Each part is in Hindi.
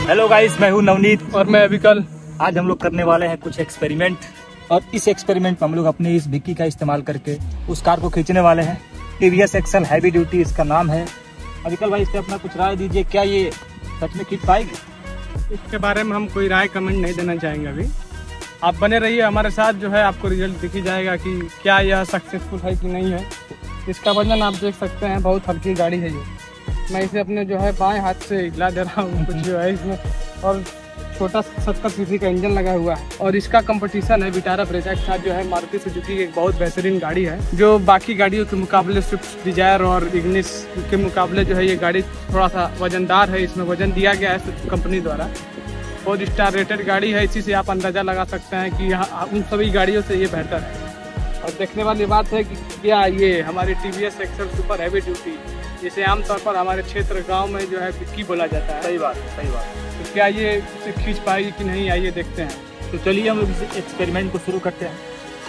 हेलो गाइस, मैं हूं नवनीत और मैं अविकल। आज हम लोग करने वाले हैं कुछ एक्सपेरिमेंट, और इस एक्सपेरिमेंट में हम लोग अपने इस विक्की का इस्तेमाल करके उस कार को खींचने वाले हैं। टीवीएस एक्सल हैवी ड्यूटी इसका नाम है। अविकल भाई, इस पर अपना कुछ राय दीजिए, क्या ये सच में खींच पाएगी? इसके बारे में हम कोई राय कमेंट नहीं देना चाहेंगे अभी। आप बने रहिए हमारे साथ, जो है आपको रिजल्ट दिख ही जाएगा कि क्या यह सक्सेसफुल है कि नहीं है। इसका वजन आप देख सकते हैं, बहुत हल्की गाड़ी है ये। मैं इसे अपने जो है बाएं हाथ से हिला दे रहा हूँ कुछ जो है इसमें, और छोटा 70 सीसी का इंजन लगा हुआ है। और इसका कंपटीशन है विटारा ब्रेजा के साथ, जो है मारुति सुजुकी की एक बहुत बेहतरीन गाड़ी है, जो बाकी गाड़ियों के मुकाबले स्विफ्ट डिजायर और इग्निस के मुकाबले जो है ये गाड़ी थोड़ा सा वजनदार है। इसमें वजन दिया गया है कंपनी द्वारा। 4 स्टार रेटेड गाड़ी है, इसी से आप अंदाज़ा लगा सकते हैं कि यहाँ उन सभी गाड़ियों से ये बेहतर है। और देखने वाली बात है कि क्या ये हमारी TVS XL super heavy duty, जिसे आमतौर पर हमारे क्षेत्र गांव में जो है विक्की बोला जाता है। सही बात है, सही बात है। तो क्या ये इसे खींच पाएगी कि नहीं, आइए देखते हैं। तो चलिए हम लोग इस एक्सपेरिमेंट को शुरू करते हैं।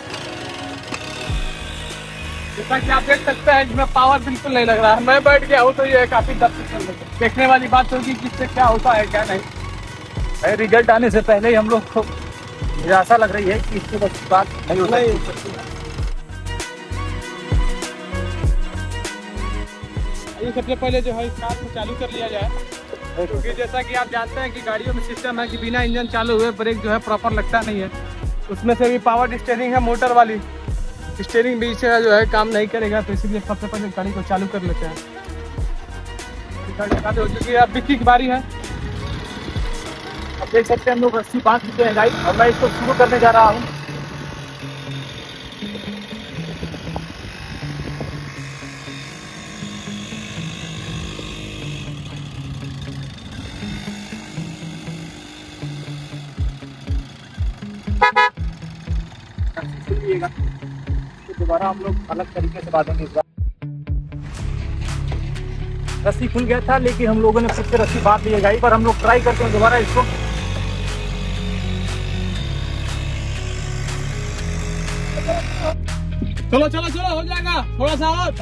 जैसा कि आप देख सकते हैं, इसमें पावर बिल्कुल नहीं लग रहा है। मैं बैठ गया हूँ तो ये काफ़ी देखने वाली बात होगी कि इससे क्या होता है क्या नहीं। रिजल्ट आने से पहले ही हम लोग को निराशा लग रही है कि इससे बस बात नहीं हो सकती। सबसे पहले जो है इस कार को चालू कर लिया जाए, क्योंकि जैसा कि आप जानते हैं कि गाड़ियों में सिस्टम है कि बिना इंजन चालू हुए ब्रेक जो है प्रॉपर लगता नहीं है। उसमें से भी पावर स्टीयरिंग है, मोटर वाली स्टीयरिंग भी इससे जो है काम नहीं करेगा, तो इसलिए सबसे पहले गाड़ी को चालू कर लेते हैं। गाड़ी चालू हो चुकी है, अब विक्की की बारी है। अब देख सकते हैं हम लोग रस्सी बांध चुके हैं गाइस, और मैं इसको शुरू करने जा रहा हूँ। तो दोबारा हम लोग अलग तरीके से बांधेंगे इस बार। रस्सी खुल गया था, लेकिन हम लोगों ने खुद से रस्सी बांध ली है गाइस, पर हम लोग ट्राई करते हैं दोबारा इसको। चलो चलो चलो, हो जाएगा, थोड़ा सा और।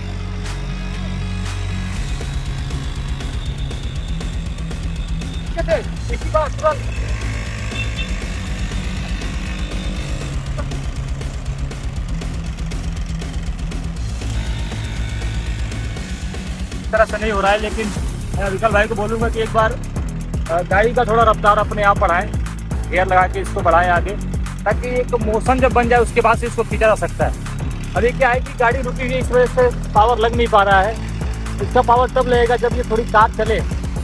तरह से नहीं हो रहा है, लेकिन मैं विकल भाई को बोलूँगा कि एक बार गाड़ी का थोड़ा रफ्तार अपने आप बढ़ाएं, गियर लगा के इसको बढ़ाएं आगे, ताकि एक मोशन जब बन जाए उसके बाद से इसको खींचा जा सकता है। अब ये क्या है कि गाड़ी रुकी हुई है, इस वजह से पावर लग नहीं पा रहा है। इसका पावर तब लगेगा जब ये थोड़ी कार चले।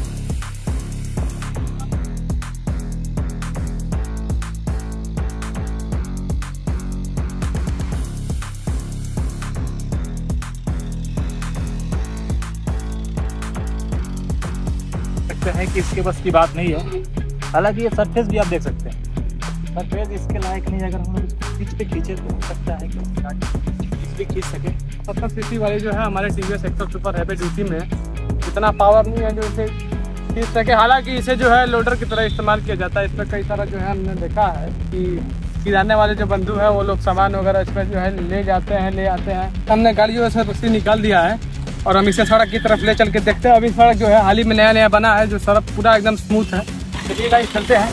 है कि इसके बस की बात नहीं है। हालांकि ये सरफेस भी आप देख सकते हैं, सरफेस इसके लायक नहीं। अगर हम लोग इसको पीछ पे खींचे तो हो सकता है कि गाड़ी भी खींच सके। 70 सीसी वाली जो है हमारे TVS XL super heavy duty में इतना पावर नहीं है जो इसे खींच सके। हालांकि इसे जो है लोडर की तरह इस्तेमाल किया जाता है। इसमें कई तरह जो है हमने देखा है कि किराने वाले जो बंधु हैं वो लोग सामान वगैरह इसमें जो है ले जाते हैं, ले आते हैं। हमने गाड़ियों से रस्सी निकाल दिया है और हम इसे सड़क की तरफ ले चल के देखते हैं। अभी सड़क जो है हाल ही में नया नया बना है, जो सड़क पूरा एकदम स्मूथ है। चलिए गाइस चलते हैं।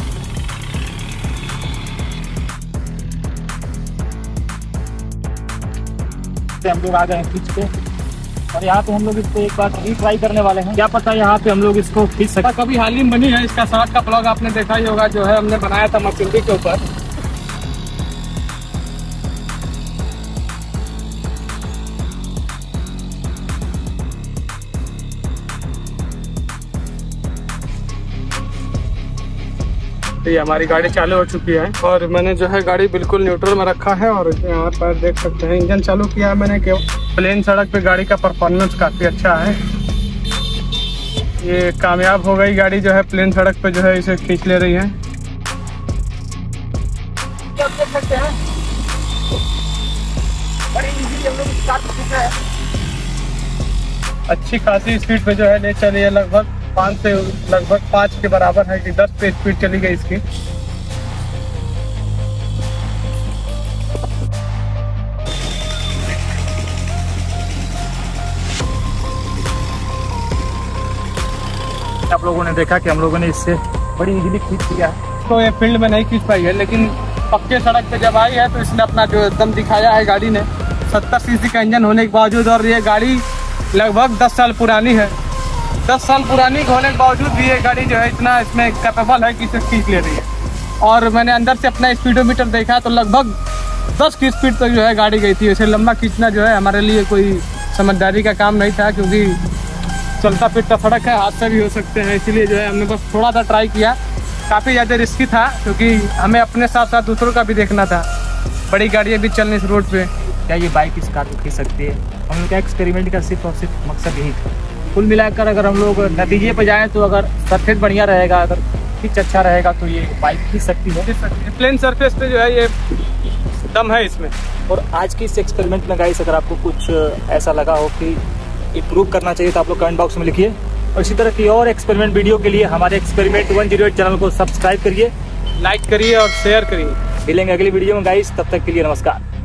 हम लोग आ गए हैं खींच पे, और यहाँ पे हम लोग इसको एक बार रीट्राई करने वाले हैं। क्या पता यहाँ पे हम लोग इसको खींच सकते। कभी हाल ही में बनी है, इसका सड़क का ब्लॉग आपने देखा ही होगा, जो है हमने बनाया था मशीनरी के ऊपर। ये हमारी गाड़ी चालू हो चुकी है, और मैंने जो है गाड़ी बिल्कुल न्यूट्रल में रखा है। और यहाँ पर देख सकते हैं इंजन चालू किया है मैंने। प्लेन सड़क पे गाड़ी का परफॉर्मेंस काफ़ी अच्छा है। ये कामयाब हो गई गाड़ी, जो है प्लेन सड़क पे जो है इसे खींच ले रही है। देख सकते हैं बड़ी इजीली हम लोग स्टार्ट कर रहे हैं। अच्छी खासी स्पीड पे जो है ले चली है, लगभग 5 से लगभग 5 के बराबर है कि 10 पे स्पीड चली गई इसकी। आप लोगों ने देखा कि हम लोगों ने इससे बड़ी इजीली खींच लिया है। तो ये फील्ड में नहीं खींच पाई है, लेकिन पक्के सड़क पे जब आई है तो इसने अपना जो एकदम दिखाया है गाड़ी ने। 70 सीसी का इंजन होने के बावजूद, और ये गाड़ी लगभग 10 साल पुरानी है। 10 साल पुरानी होने के बावजूद भी ये गाड़ी जो है इतना इसमें कैपेबल है कि इसे खींच ले रही है। और मैंने अंदर से अपना स्पीडोमीटर देखा तो लगभग 10 की स्पीड तक जो है गाड़ी गई थी। इसे लंबा खींचना जो है हमारे लिए कोई समझदारी का काम नहीं था, क्योंकि चलता फिरता सड़क है, हादसे भी हो सकते हैं। इसीलिए जो है हमने बस थोड़ा सा ट्राई किया। काफ़ी ज़्यादा रिस्की था, क्योंकि हमें अपने साथ साथ दूसरों का भी देखना था। बड़ी गाड़ियाँ भी चलनी इस रोड पे। क्या ये बाइक इस कार को खींच सकती है? हम लोग का एक्सपेरिमेंट का सिर्फ और सिर्फ मकसद यही था। कुल मिलाकर अगर हम लोग नतीजे पे जाएँ तो अगर सरफेस बढ़िया रहेगा, अगर पिच अच्छा रहेगा तो ये बाइक खींच सकती है। प्लेन सरफेस पे जो है ये दम है इसमें। और आज की इस एक्सपेरिमेंट में गाइस अगर आपको कुछ ऐसा लगा हो कि इम्प्रूव करना चाहिए तो आप लोग कमेंट बॉक्स में लिखिए। और इसी तरह की और एक्सपेरिमेंट वीडियो के लिए हमारे एक्सपेरिमेंट 108 चैनल को सब्सक्राइब करिए, लाइक करिए और शेयर करिए। मिलेंगे अगली वीडियो में गाइस, तब तक के लिए नमस्कार।